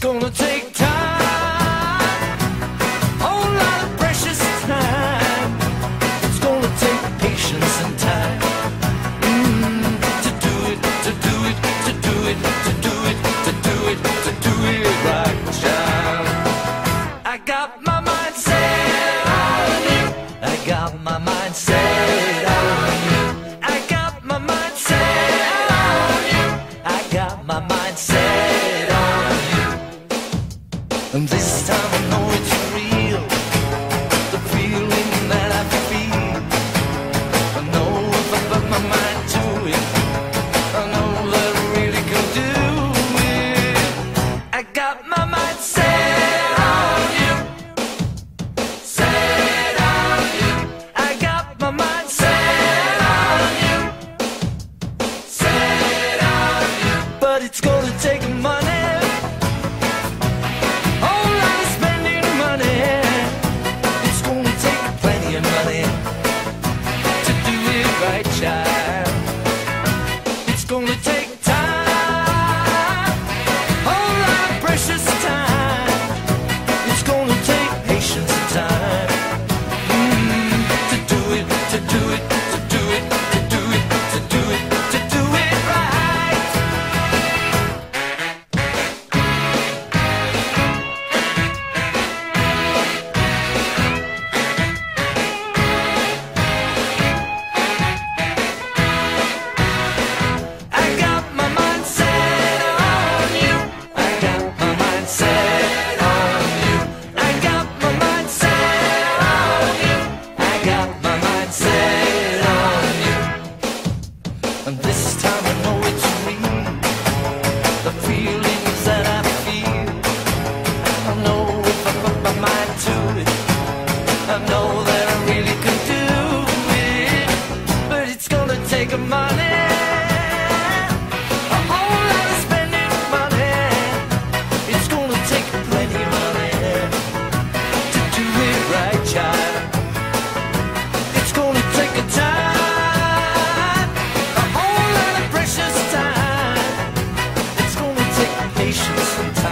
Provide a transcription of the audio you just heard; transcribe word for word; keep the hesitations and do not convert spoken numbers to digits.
gonna take time, whole lot of precious time. It's gonna take patience and time mm, to do it, to do it, to do it, to do it, to do it, to do it right, child. I got my mind set on you. I got my mind set on you. I got my mind set on you. I got my mind set on you. And this time I know it's real, the feeling that I feel. I know if I put my mind to it, I know that I really can do it. I got my mind set on you, set on you. I got my mind set on you, set on you. But it's gonna take money, whole lot of spending money. It's gonna take plenty of money to do it right, child. It's gonna take time, whole lot of precious time. It's gonna take patience and time mm, to do it, to do it, to do it, to do it, to do it, to do it right. I got my mind set on you. I got my mind set on you. I got my mind set on you. I got my mind set on you. And this time I know it's real, the feelings that I feel. I know if I put my mind to it, I know that I really can do it. But it's gonna take money, a whole lot of spending money. It's gonna take plenty of money to do it right, child. It's gonna take a time, a whole lot of precious time. It's gonna take patience and time.